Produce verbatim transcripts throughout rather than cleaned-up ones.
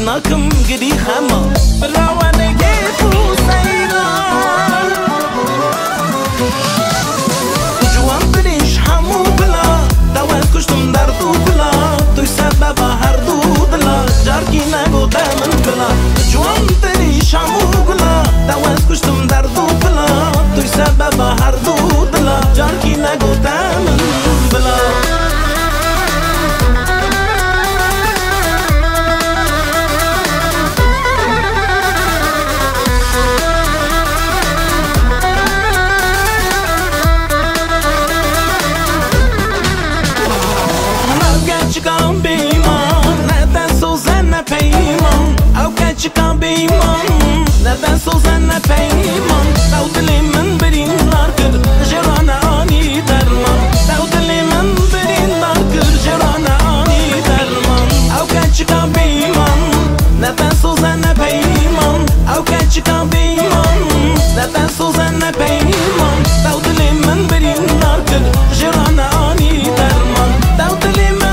ناكم قدي خما بالروانة كيف وسيرا جوان بريش حمو بلا دوات كشتم دردو بلا توي سبب هردو بلا جاركي نگو دامن بلا جوان بريش حمو بلا دوات كشتم دردو بلا توي سبب هردو بلا جاركي نگو دامن بلا Çıkan beyman neden sözene peyman Avka çıkan beyman neden sözene peyman Dav dilimin birin narkır Jirana ani derman Dav dilimin birin narkır Jirana ani derman Avka çıkan beyman neden sözene peyman Avka çıkan beyman neden sözene peyman Dav dilimin birin narkır Jirana ani derman Dav dilimin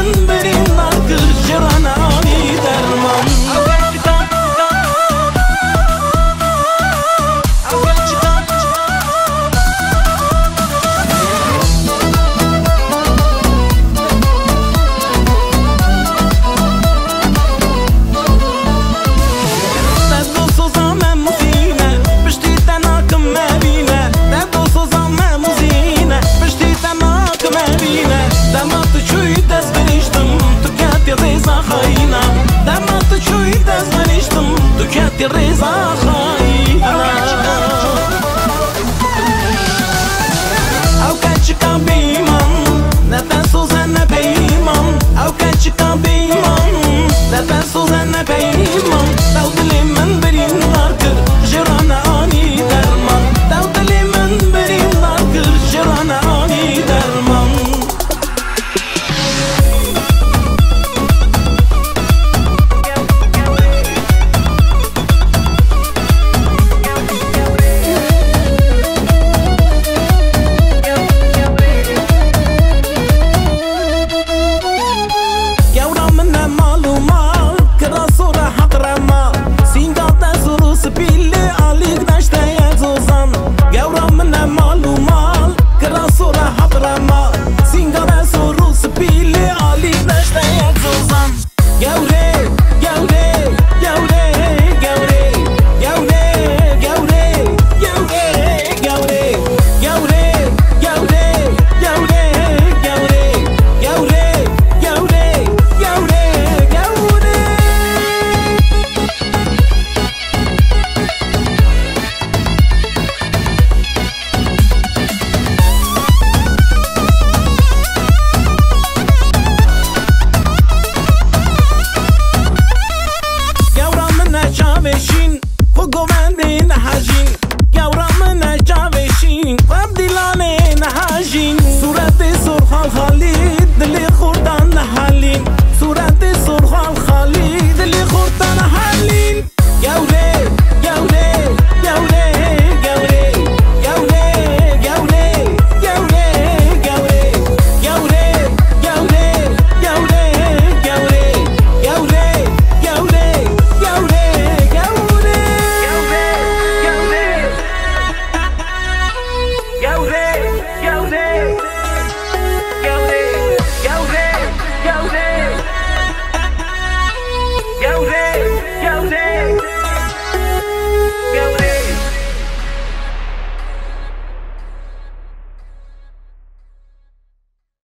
رضا